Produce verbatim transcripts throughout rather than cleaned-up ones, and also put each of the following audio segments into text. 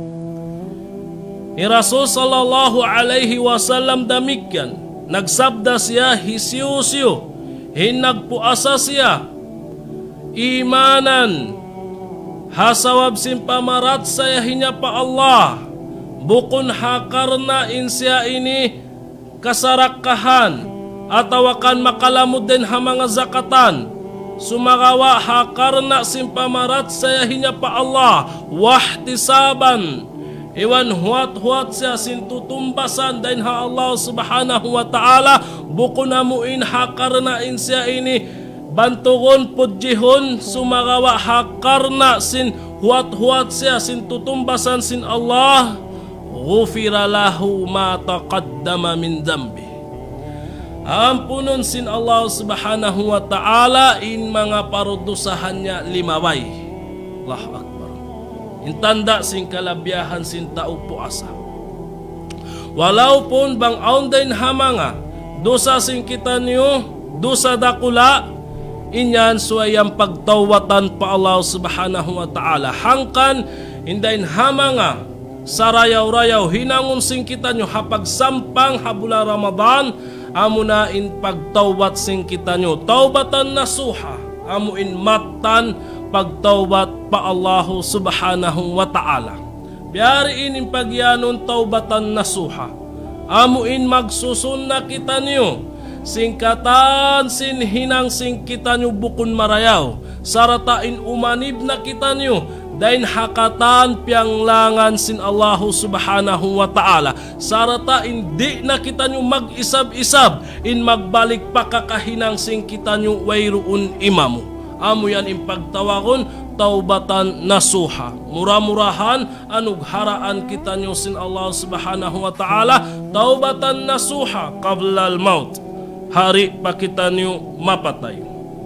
Ni Rasul sallallahu alaihi wasallam demikian, nagsabda siya, hisiu-siu, hinagpuasa siya, imanan, hasawab sin pamarat saya hinya pa Allah, bukun hakarna insya ini kasarakahan, atau akan makalamud din ha mga zakatan, sumagawa hakarna sin pamarat saya hinya pa Allah, wahtisaban, iwan huat-huat siya sin tutumbasan din ha Allah subhanahu wa ta'ala, bukun amuin hakarna insya ini bantugon pudjihon, sumagawa hakarna sin huat-huat siya sin tutumbasan sin Allah, ghufira lahu ma taqaddama min dambi, ampunon sin Allah subhanahu wa ta'ala in mga parudusahannya limaway. Allahu Akbar. Intanda sin kalabiyahan sin tao puasa. Walaupun bang aundain hamanga dosa sin kita niyo, dosa dakula, inyan suayang pagtawatan pa Allah subhanahu wa ta'ala. Hangkan indain hamanga sarayaw-rayaw hinangon sin kita niyo hapag sampang habula Ramadan, amuna in pagtawbat sin kita niyo, tawbatan nasuha, amuin matan pagtawbat pa Allah subhanahu wa ta'ala. Biyari in pagyanon tawbatan nasuha, amuin magsusun na kita niyo, singkatan sin hinang sing kita niyo bukun marayaw, saratain umanib na kita niyo, dain hakatan pianglangan sin Allah subhanahu wa ta'ala, sarata hindi na kita nyo mag-isab-isab in magbalik pa kakahinang sing kita nyo wayroon imamu. Amo yan impagtawagon taubatan nasuha, murah-murahan anugharaan kita nyo sin Allah subhanahu wa ta'ala, taubatan nasuha qabla al-maut, hari pa kita nyo mapatay.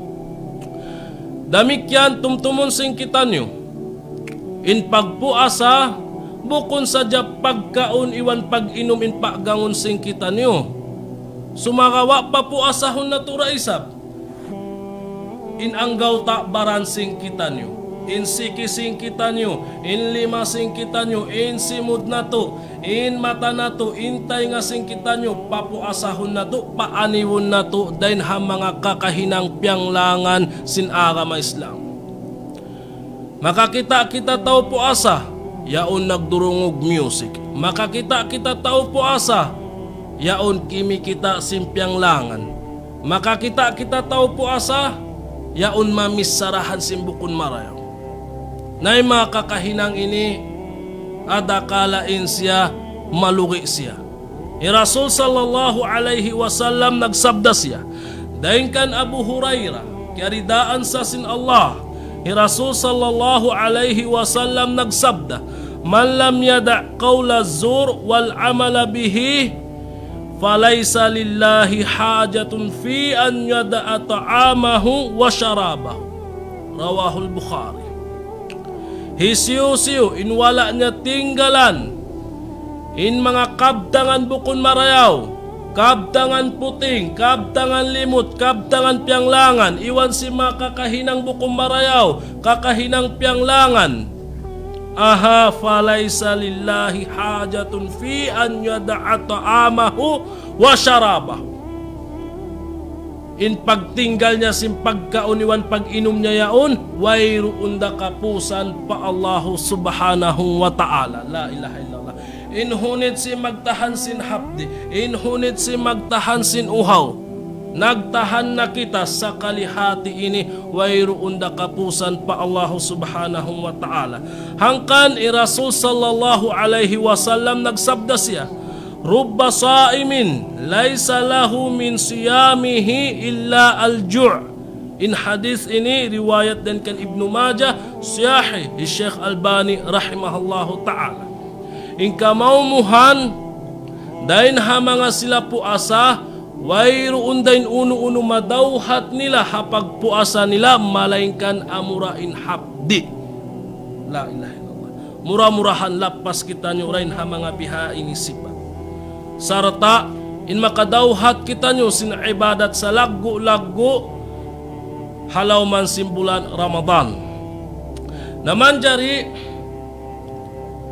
Damikyan tumtumon sing kita nyo in pagpuasa, bukon sadya pagkaon iwan pag-inom in paggangon sing kita niyo, sumagawa pa puasahon na tura isab, in anggaw ta baran sing kita niyo, in siki sing kita niyo, in lima sing kita niyo, in simud na to, in mata na to, in tay nga sing kita niyo, papuasahon na to, paaniwon na to, dahin ha mga kakahinang pianglangan sin agama Islam. Makakita kita tao puasa, yaon nagdurungog music. Makakita kita tao puasa, yaon kimi kita simpiang langan. Makakita kita tao puasa, yaon mamisarahan simbukun marayaw. Nay makakahinang ini, adakalain siya, malugi siya. I Rasul sallallahu alaihi wasallam nagsabda siya, dahin kan Abu Hurairah, kiaridaan sa sin Allah, I Rasul sallallahu alaihi wasallam nagsabda, man lam yada' qawla zur wal amala bihi, falaysa lillahi hajatun fi an yada'a ta'amahu wa syarabahu. Rawahul Bukhari. Hisiu-siu in wala niya tinggalan in mga kabdangan bukon marayaw, kabdangan puting, kabdangan limut, kabdangan pianglangan, iwan si makakahinang bukong marayaw, kakahinang pianglangan. Aha, falaysa lillahi hajatun fi an yada'a ta'amahu wa syarabahu. In pagtinggal niya sim pagkauniwan pag-inom niya yaon, wayroon da kapusan pa Allahu subhanahu wa ta'ala. La ilaha illallah. Inhunit si magtahan sin hapdi, inhunit si magtahan sin uhaw, nagtahan na kita sa kalihati ini, wayroon da kapusan pa Allah subhanahu wa ta'ala. Hangkan i Rasul sallallahu alaihi wasallam nagsabda siya, rubba saimin laysa lahu min siyamihi illa al-ju'. In hadis ini riwayat dan kan Ibnu Majah, sahih di Syekh Albani rahimahullahu ta'ala. In kamaumuhan dain ha mga sila puasa, wayroon dain uno-uno madawhat nila hapag puasa nila, malaingkan amurain hapdi. La ilaha illallah. Murah-murahan lapas kita nyo rain ha mga biha inisipan. Sarata in makadawhat kita nyo sin ibadat sa laggo-laggo halaw man simbulan Ramadan. Naman jari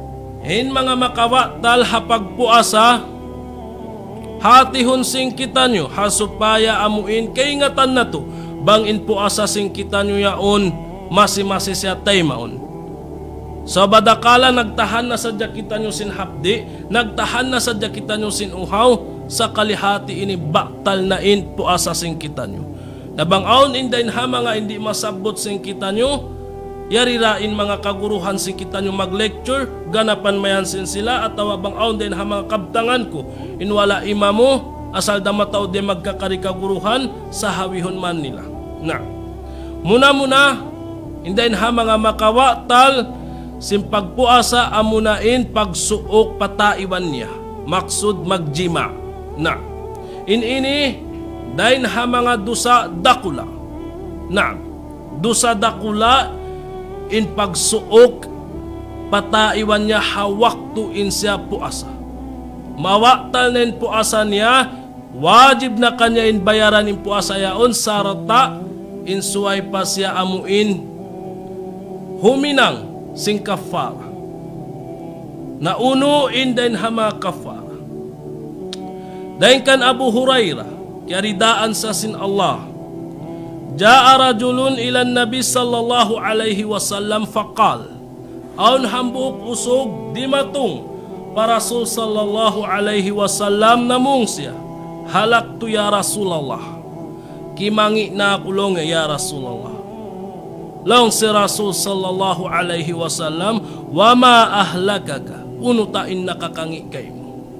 In mga makawatal hapagpuasa, hatihon sing kita nyo, hasupaya amuin kay ngatan na to, bang in puasa sing kita nyo yaon, masi-masi siya taymaon. So badakala nagtahan na sadya kita nyo sin hapdi, nagtahan na sadya kita nyo sin uhaw, sa kalihati ini baktal na in puasa sing kita nyo. Nabang aon indayin ha mga hindi masabot sing kita nyo, yarirain mga kaguruhan sing kita nyo mag-lecture, ganapan mayan sin sila, at tawabang aon din ha mga kabtangan ko, inwala imamo, asal damataw di magkakari kaguruhan, sa hawihon man nila. Na, muna-muna, indayin ha mga makawatal, simpagpuasa amunain pagsuok pataiwan niya, maksud magjima. Na, in-ini, dahin ha mga dusa dakula. Na, dusa dakula, in pagsuok pataiwan niya hawaktu in siya puasa. Mawaktal na in puasa niya, wajib na kanya in bayaran in puasa yaon, sarata in suway pa siya amuin huminang sing kafara. Na uno in din hama kafara. Dahin kan Abu Hurairah, kiaridaan sa sin Allah, Ja'a rajulun ilan Nabi sallallahu alaihi wasallam faqal, aun hambuk usog di matong para Rasul sallallahu alaihi wasallam namung siya, halak tu ya Rasulullah, kimangi na kulong ya Rasulullah. Long si Rasul sallallahu alaihi wasallam, wa ma ahlakaka, unutain nakakangi kayo.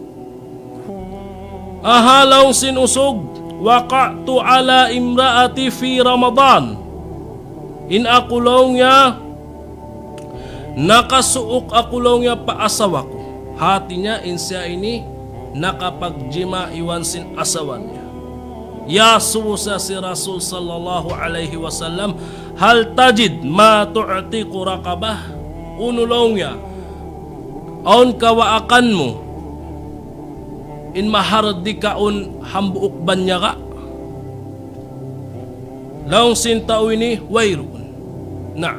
Ahalaw sinusog, waqa'tu ala imraati fi Ramadan. In akulong niya, nakasuok akulong niya pa asawa ko. Hati niya in siya ini, nakapagjima iwan sin asawan niya. Yasusa si Rasul sallallahu alaihi wasallam, hal tajid ma tu'tiqu raqabah. Unulong niya, aun kawaakan mo, in mahardi kaun hambuok banya ka. Laong sintaw ini wayroon. Na,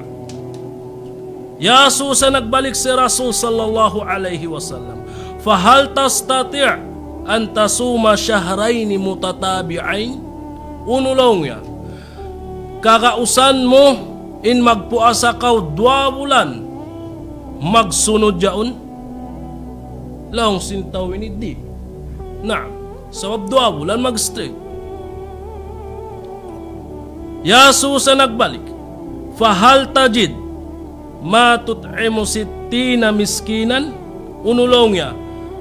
Yasusa nagbalik si Rasul sallallahu alaihi wasallam, fahal tastati' an tasuma syahraini mutatabi'ain. Unulong niya, kakausan mo in magpuasa kaw dua bulan magsunod yaon. Laong sintaw ini di. Na, sabab dua bulan mag-straight. Yasusa nagbalik, fahal tajid ma tut'imu sittina miskinan. Unulong niya,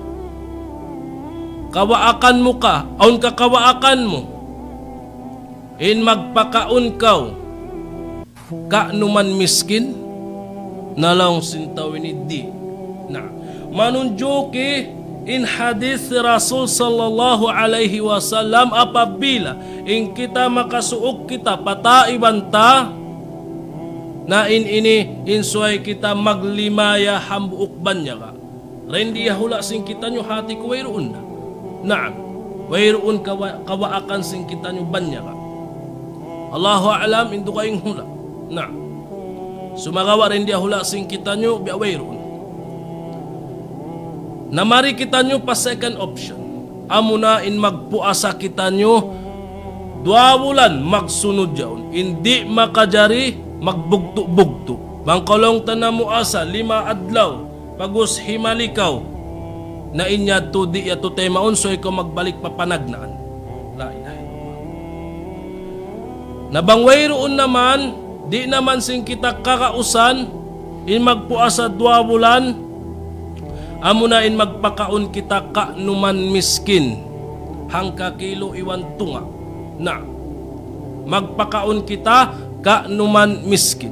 kawaakan mo ka, aun kakawaakan mo, in magpakaon kaw ka numan miskin. Nalaong sintaw ini di. Na, manunjuki in hadis Rasul sallallahu alaihi wasallam, apabila in kita makasuok kita pataiban ta, na in ini insuay kita maglimaya hambuok banya ka, rendi hula sing kita nyo hati ko wayroon na. Naam, wayroon kawa, kawaakan sing kita nyo banya ka. Allahu a'lam indo kayong hula. Naam, sumagawa rendi hula sing kita nyo biya wayroon. Namari kita nyo pa second option, amuna in magpuasa kita nyo dua bulan magsunod yaon, hindi makajari magbugto-bugto. Bangkolong tanamu asa lima adlaw pagus himalikaw na inya to di yato temaon, so ikaw magbalik papanagnaan. La ilaha illallah. Nabangwayroon naman, di naman sing kita kakausan in magpuasa dua bulan, amuna in magpakaon kita ka numan miskin hangka kilo iwan tunga. Na, magpakaon kita ka numan miskin.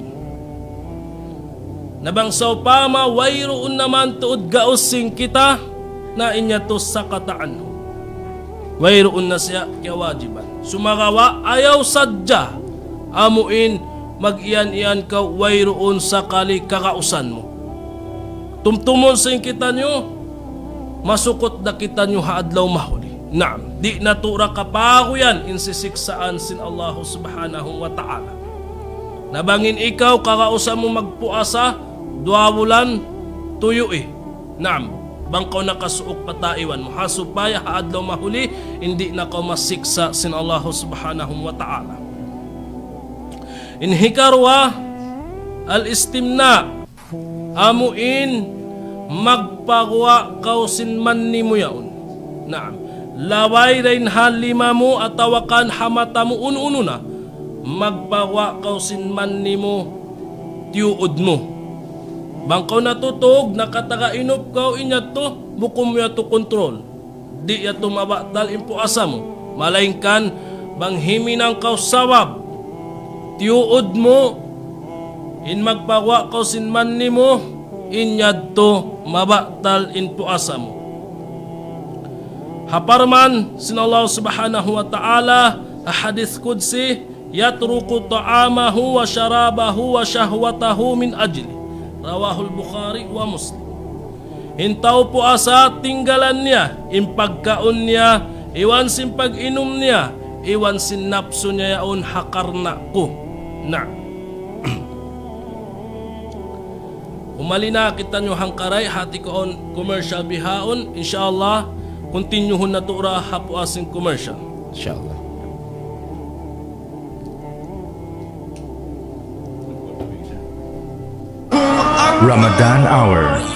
Nabangsaw pa ma wayroon naman tuod gausing kita na inya to sa kataan. Wayroon na siya kaya wajiban. Sumagawa ayaw sadya amuin mag-iyan-iyan ka wayroon sa kali kakausan mo. Tumtumon sa kita nyo, masukot na kita nyo haadlaw mahuli. Naam, di natura kapago yan insisiksaan sin Allah subhanahu wa ta'ala. Nabangin ikaw, kakausan mo magpuasa, dua bulan, tuyo eh. Naam, bangkaw nakasuok pataiwan mo hasupaya haadlaw mahuli hindi na ka masiksa sin Allah subhanahu wa ta'ala. Inhikarwa al-istimna amuin magpagwa kausin man ni mo yaon. Naam, laway rin halima mo atawakan hamata mo ununo na magpagwa kausin man ni mo tiuod mo. Bangkaw natutog nakataga inop kaw inyat to bukom ya to kontrol. Di ya to mabatal impo asa mo. Malaingkan bang himinang kaw sawab tiuod mo in magpagwa kausin man ni mo inyad to mabatal impo asa mo. Haparman sin Allah subhanahu wa ta'ala hadis qudsi yatruku ta'amahu wa syarabahu wa syahwatahu min ajli. Rawahul Bukhari wa Muslim. Hintaw po asa tinggalan niya, impagkaon niya, iwan sin pag-inom niya, iwan sin napso niya yaon hakarna ko. Na. Umalina kita nyo hangkaray, hati ko on commercial bihaon, inshallah, kontinyuhon na tura hapo asing commercial. Inshallah. Ramadan Hour